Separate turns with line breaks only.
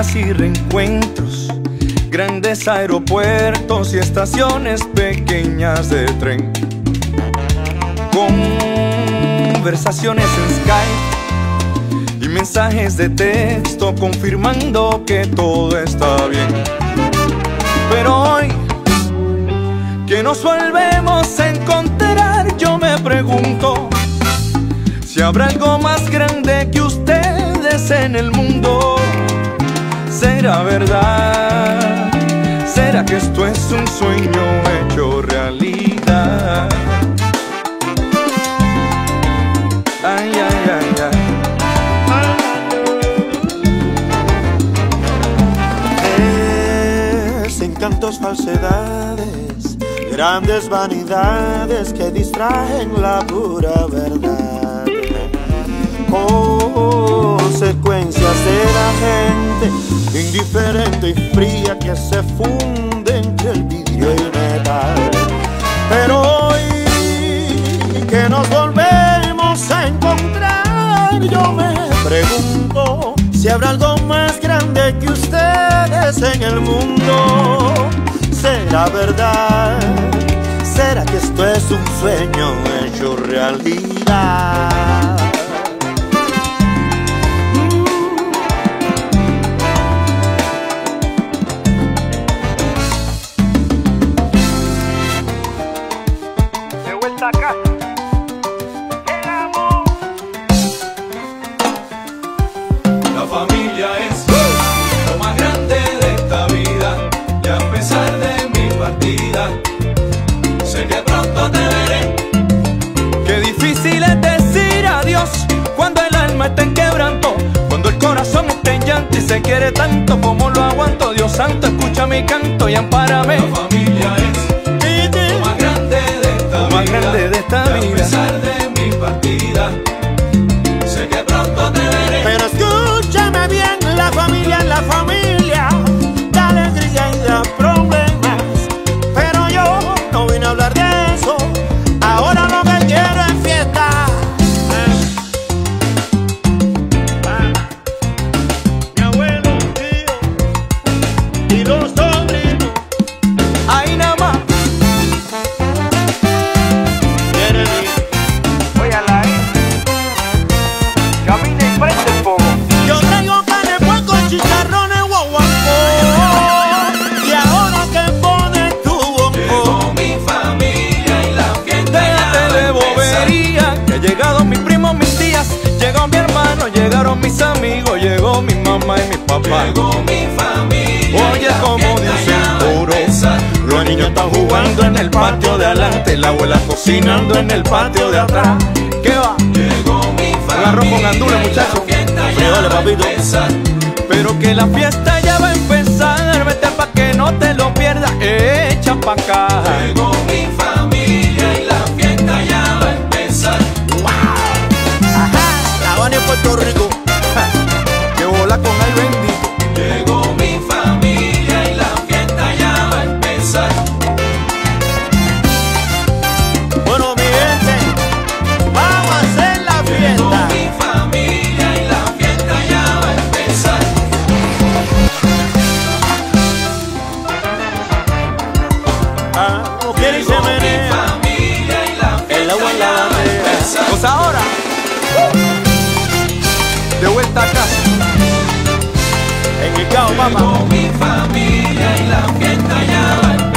salidas y reencuentros, grandes aeropuertos y estaciones pequeñas de tren, conversaciones en Skype y mensajes de texto confirmando que todo está bien. Pero hoy que nos volvemos a encontrar, yo me pregunto si habrá algo más grande que ustedes en el mundo. ¿Será verdad? ¿Será que esto es un sueño hecho realidad? Ay, ay, ay,
ay. Encantos, falsedades, grandes vanidades que distraen la pura verdad. Consecuencias de la gente indiferente y fría que se funde entre el vidrio y el metal. Pero hoy que nos volvemos a encontrar, yo me pregunto si habrá algo más grande que ustedes en el mundo. ¿Será verdad? ¿Será que esto es un sueño hecho realidad?
De vuelta acá.
La familia es lo más grande de esta vida, y a pesar de mi partida, sé que pronto te veré.
Qué difícil es decir adiós cuando el alma está en quebranto, cuando el corazón está en llanto y se quiere tanto. Como lo aguanto, Dios santo, escucha mi canto y ampárame.
La familia es lo más grande de esta vida, y a pesar de mi partida, sé que pronto te veré.
Pero escúchame bien, la familia es la familia, de alegría y de problemas. Pero yo no vine a hablar de eso, ahora lo que quiero es fiesta. Mi abuelo, tío y los sobrinos,
Ahí nada más.
vienen y
Voy a la camina y prende el fuego.
yo traigo carne, puerco, chicharrones, guaguancó. Y ahora que pones tu
Llegó
bongo,
mi familia y la fiesta ya
Déjate
va
de
a empezar.
bobería, que ha llegado mis primos, mis tías, llegó mi hermano, llegaron mis amigos, llegó mi mamá y mi papá.
Llegó mi familia.
Oye,
y la
como
fiesta
dice
ya
el
va a
coro,
empezar.
los niños están jugando en el patio de adelante, la abuela cocinando en el patio de atrás. ¿Qué va?
Llegó mi familia.
Arroz con gandules, muchachos.
La fiesta ya
Frijoles,
va a
papito.
empezar.
Pero que la fiesta ya va a empezar, vete pa' que no te lo pierdas, echa pa' acá.
Llegó mi familia y la fiesta ya va a empezar.
ajá, La Habana en Puerto Rico.
Que bola con el bendito.
Llegó mi familia y la fiesta ya va a empezar.
Bueno, mi gente, vamos a hacer la
Llegó
fiesta.
mi familia y la fiesta ya va a empezar.
Mujer y se
Llegó mi
menea,
familia y la
el agua
fiesta
en la
ya va a
bandera.
empezar.
Pues ahora, de vuelta a casa.
En el cao, papá.
Llegó mi familia y la fiesta ya va a empezar.